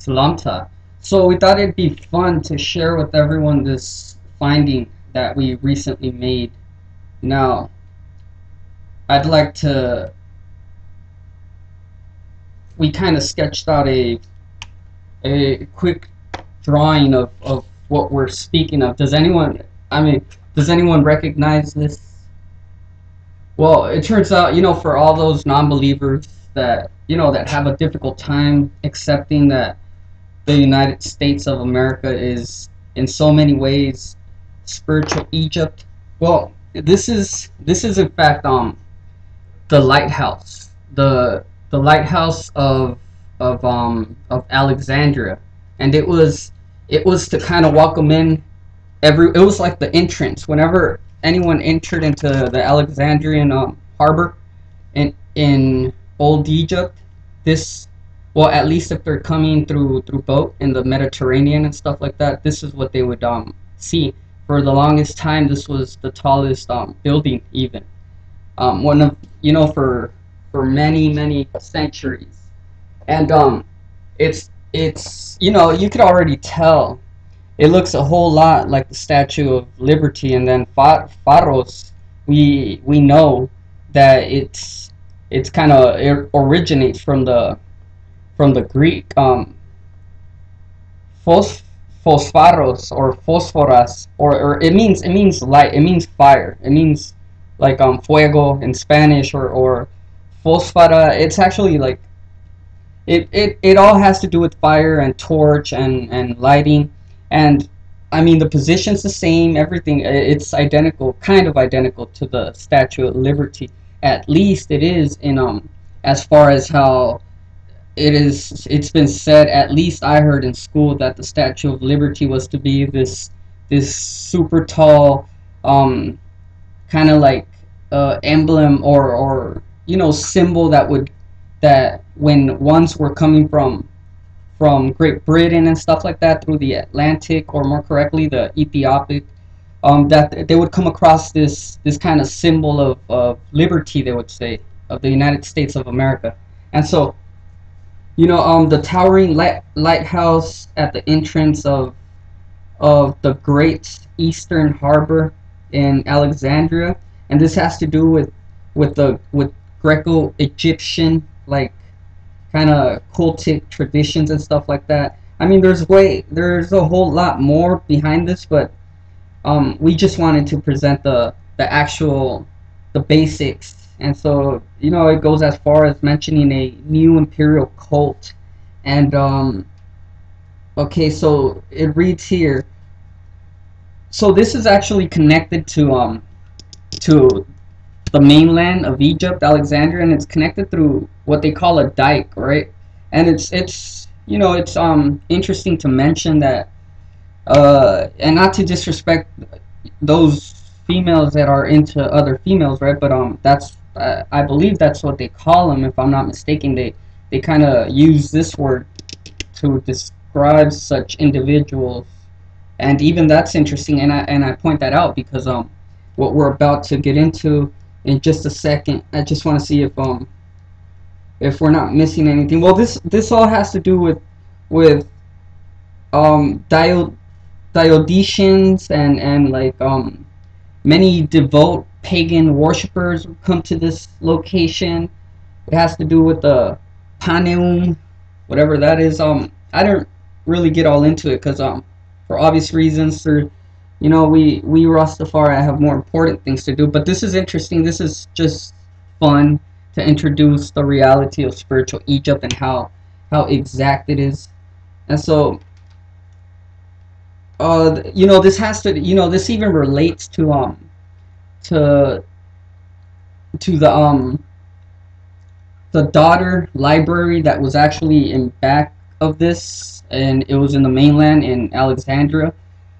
Salamta. So we thought it'd be fun to share with everyone this finding that we recently made. Now, I'd like to. We kind of sketched out a quick drawing of what we're speaking of. Does anyone? Does anyone recognize this? Well, it turns out, for all those non-believers that that have a difficult time accepting that the United States of America is in so many ways spiritual Egypt. Well, this is in fact the lighthouse, the lighthouse of Alexandria, and it was to kind of welcome in it was like the entrance whenever anyone entered into the Alexandrian harbor in old Egypt. Well, at least if they're coming through boat in the Mediterranean and stuff like that, this is what they would see. For the longest time, this was the tallest building, even one of for many centuries. And it's you could already tell it looks a whole lot like the Statue of Liberty. And then Pharos, we know that it's kind of, it originates from the Greek phosphoros or phosphoras, or it means light, it means fire, it means like fuego in Spanish, or phosphora. It's actually like it all has to do with fire and torch and lighting. And I mean, the position's the same, everything, it's identical, kind of identical to the Statue of Liberty. At least it is in as far as how it's been said. At least I heard in school that the Statue of Liberty was to be this super tall kind of like emblem or symbol that when ones were coming from Great Britain and stuff like that through the Atlantic, or more correctly the Ethiopic, that they would come across this kind of symbol of liberty, they would say, of the United States of America. And so the towering lighthouse at the entrance of the Great Eastern Harbor in Alexandria, and this has to do with Greco-Egyptian, like, kind of cultic traditions and stuff like that. I mean, there's a whole lot more behind this, but we just wanted to present the basics. And so it goes as far as mentioning a new imperial cult. And okay, so it reads here, so this is actually connected to the mainland of Egypt, Alexandria, and it's connected through what they call a dike, right? And it's interesting to mention that, and not to disrespect those females that are into other females, right? But that's I believe that's what they call them, if I'm not mistaken. They kind of use this word to describe such individuals, and even that's interesting. And I point that out because what we're about to get into in just a second, I just want to see if we're not missing anything. Well, this all has to do with Dionysians and like many devout pagan worshippers come to this location. It has to do with the Paneum, whatever that is. I don't really get all into it because for obvious reasons, we Rastafari have more important things to do. But this is interesting. This is just fun to introduce the reality of spiritual Egypt and how exact it is. And so this has to, this even relates to the daughter library that was actually in back of this, and it was in the mainland in Alexandria,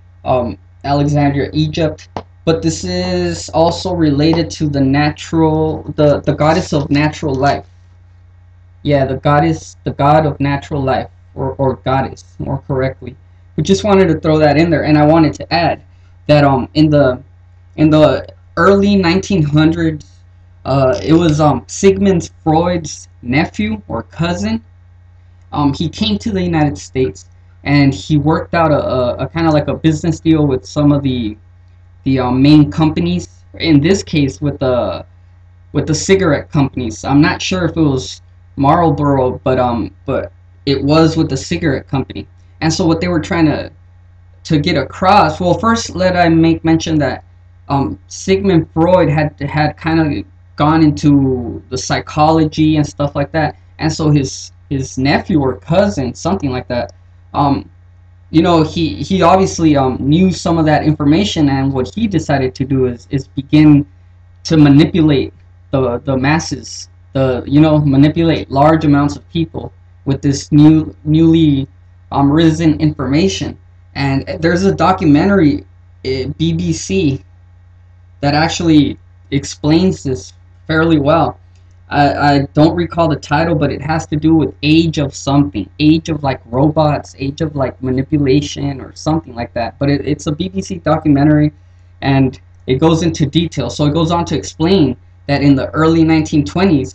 Egypt. But this is also related to the goddess of natural life. Yeah, the god of natural life, or goddess, more correctly. We just wanted to throw that in there. And I wanted to add that in the early 1900s, it was Sigmund Freud's nephew or cousin he came to the United States and he worked out a kind of like a business deal with some of the main companies. In this case, with the cigarette companies. I'm not sure if it was Marlboro, but it was with the cigarette company. And so what they were trying to get across. Well, first let I make mention that Sigmund Freud had kind of gone into the psychology and stuff like that, and so his nephew or cousin, something like that, um, he obviously knew some of that information, and what he decided to do is begin to manipulate the masses, manipulate large amounts of people with this newly risen information. And there's a documentary, BBC, that actually explains this fairly well. I don't recall the title, but it has to do with age of something, age of like robots, age of like manipulation or something like that. But it's a BBC documentary, and it goes into detail. So it goes on to explain that in the early 1920s,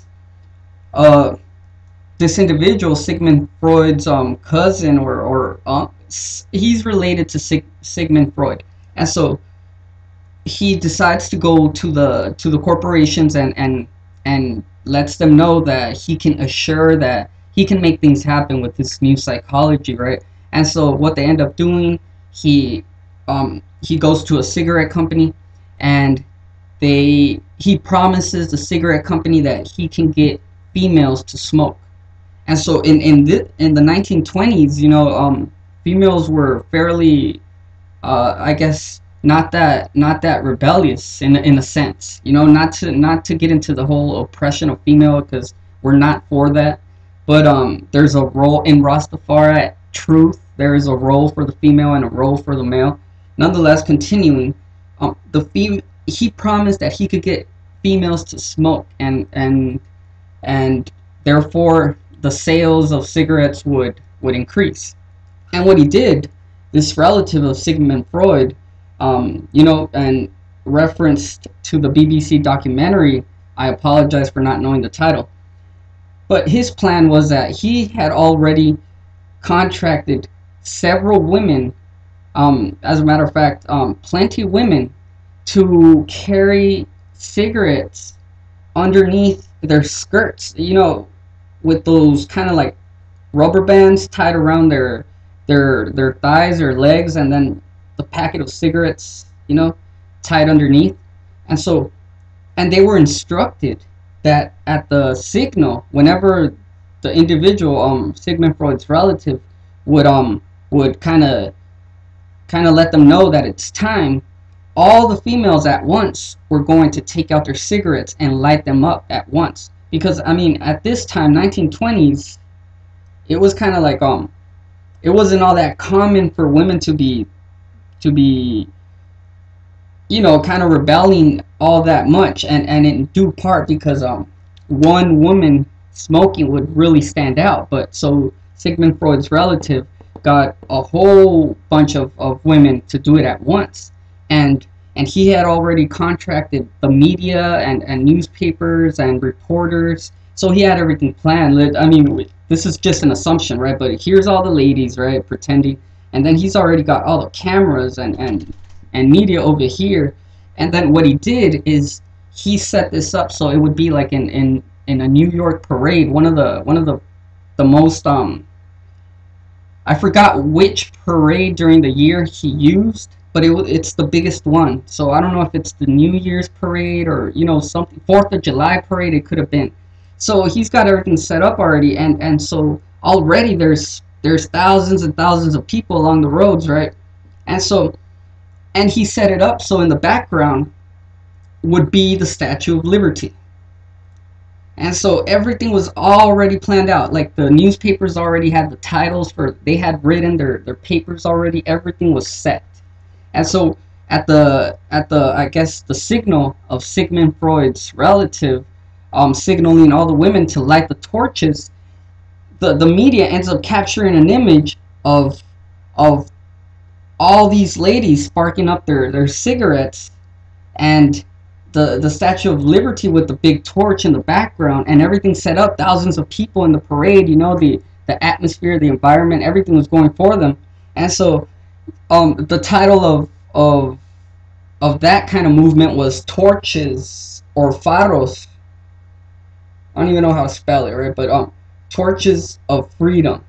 this individual, Sigmund Freud's cousin, or he's related to Sigmund Freud, and so he decides to go to the corporations and lets them know that he can assure that he can make things happen with this new psychology, right? And so what they end up doing, he goes to a cigarette company, and he promises the cigarette company that he can get females to smoke. And so in the 1920s, females were fairly, I guess, not that rebellious in a sense, not to get into the whole oppression of female, because we're not for that. But there's a role in Rastafari truth. There is a role for the female and a role for the male. Nonetheless, continuing, he promised that he could get females to smoke, and therefore the sales of cigarettes would increase. And what he did, this relative of Sigmund Freud, and referenced to the BBC documentary, I apologize for not knowing the title, but his plan was that he had already contracted several women, as a matter of fact, plenty of women, to carry cigarettes underneath their skirts, with those kind of like rubber bands tied around their thighs or legs, and then the packet of cigarettes, tied underneath. And they were instructed that at the signal, whenever the individual, Sigmund Freud's relative, would kind of let them know that it's time, all the females at once were going to take out their cigarettes and light them up at once. Because at this time, 1920s, it was kind of like it wasn't all that common for women to be kind of rebelling all that much, and in due part because one woman smoking would really stand out. But so Sigmund Freud's relative got a whole bunch of women to do it at once, and he had already contracted the media and newspapers and reporters, so he had everything planned. This is just an assumption, right? But here's all the ladies, right, pretending, and then he's already got all the cameras and media over here. And then what he did is he set this up so it would be like in a New York parade, one of the most I forgot which parade during the year he used, but it's the biggest one. So I don't know if it's the New Year's parade or something, 4th of July parade, it could have been. So he's got everything set up already, and so already there's thousands and thousands of people along the roads, right? And he set it up so in the background would be the Statue of Liberty. And so everything was already planned out. Like the newspapers already had the titles they had written their papers already. Everything was set. And so at the I guess the signal of Sigmund Freud's relative, signaling all the women to light the torches, the media ends up capturing an image of all these ladies sparking up their cigarettes, and the Statue of Liberty with the big torch in the background, and everything set up, thousands of people in the parade, the atmosphere, the environment, everything was going for them. And so the title of that kind of movement was torches or Pharos. I don't even know how to spell it, right? But torches of freedom.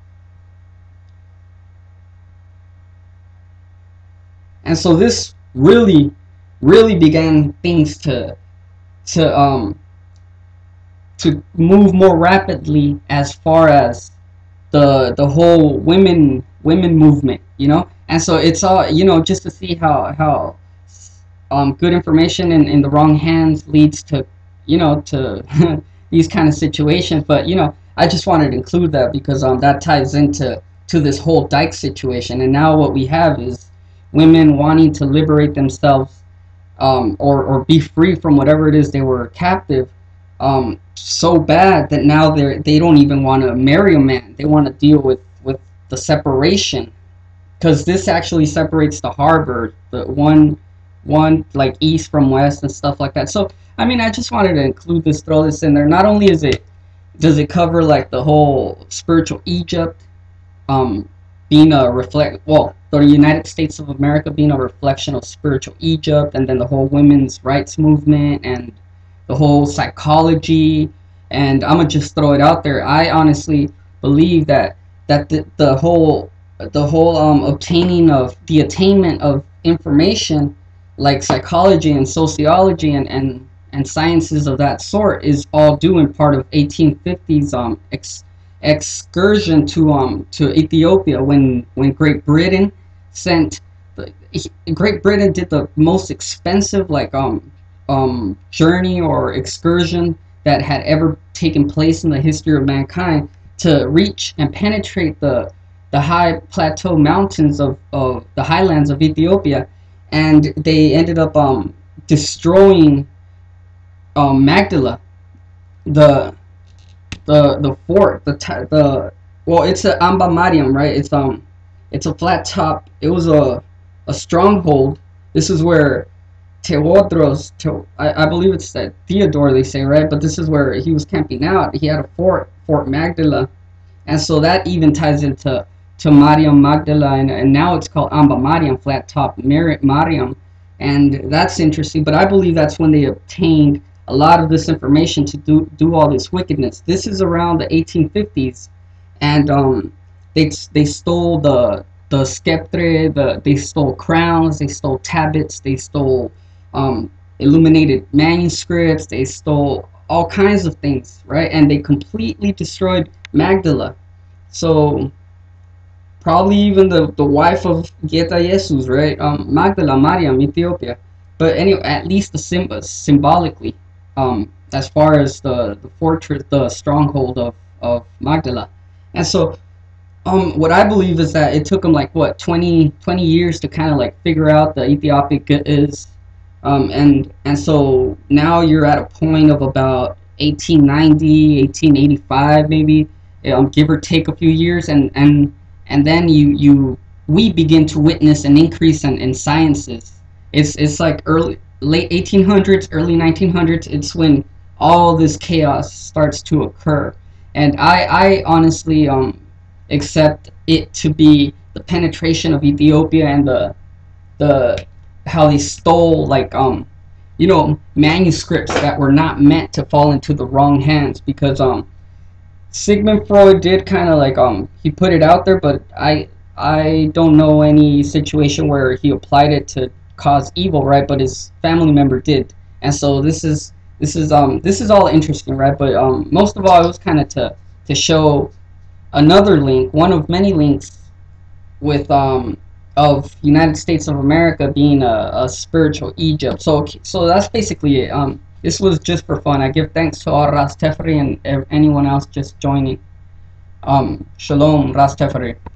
And so this really began things to to move more rapidly as far as the whole women movement, you know. And so it's all, you know, just to see how good information in the wrong hands leads to, you know, to these kind of situations. But you know, I just wanted to include that because that ties into this whole Dyke situation. And now what we have is women wanting to liberate themselves, or be free from whatever it is they were captive, so bad that now they don't even want to marry a man. They want to deal with the separation, because this actually separates the harbor, the one like east from west and stuff like that. So I mean, I just wanted to include this, throw this in there. Not only does it cover like the whole spiritual Egypt, being a the United States of America being a reflection of spiritual Egypt, and then the whole women's rights movement and the whole psychology. And I'm gonna just throw it out there. I honestly believe that the whole obtaining of the attainment of information like psychology and sociology and sciences of that sort is all due in part of 1850s excursion to Ethiopia, when Great Britain did the most expensive journey or excursion that had ever taken place in the history of mankind, to reach and penetrate the high plateau mountains of the highlands of Ethiopia. And they ended up destroying Magdala, the fort, well, it's a Amba Mariam, right? It's a flat top. It was a stronghold. This is where Teodros, I believe it's that Theodore they say, right? But this is where he was camping out. He had a Fort Magdala, and so that even ties into Mariam Magdala, and now it's called Amba Mariam, flat top Mariam, and that's interesting. But I believe that's when they obtained a lot of this information to do all this wickedness. This is around the 1850s, and they stole the sceptre, they stole crowns, they stole tablets, they stole illuminated manuscripts, they stole all kinds of things, right? And they completely destroyed Magdala. So probably even the wife of Geta Jesus, right? Magdala Mariam, Ethiopia. But anyway, at least the symbolically, as far as the fortress, the stronghold of Magdala. And so what I believe is that it took them like what 20 years to kind of like figure out the Ethiopic is, and so now you're at a point of about 1890, 1885 maybe, give or take a few years, and then we begin to witness an increase in sciences. It's like late 1800s, early 1900s. It's when all this chaos starts to occur, and I honestly accept it to be the penetration of Ethiopia and the how they stole you know, manuscripts that were not meant to fall into the wrong hands, because Sigmund Freud did kind of like he put it out there, but I don't know any situation where he applied it to cause evil, right? But his family member did, and so this is all interesting, right? But most of all, it was kind of to show another link, one of many links, with of United States of America being a spiritual Egypt. So that's basically it. This was just for fun. I give thanks to all Ras Teferi and anyone else just joining. Shalom, Ras Teferi.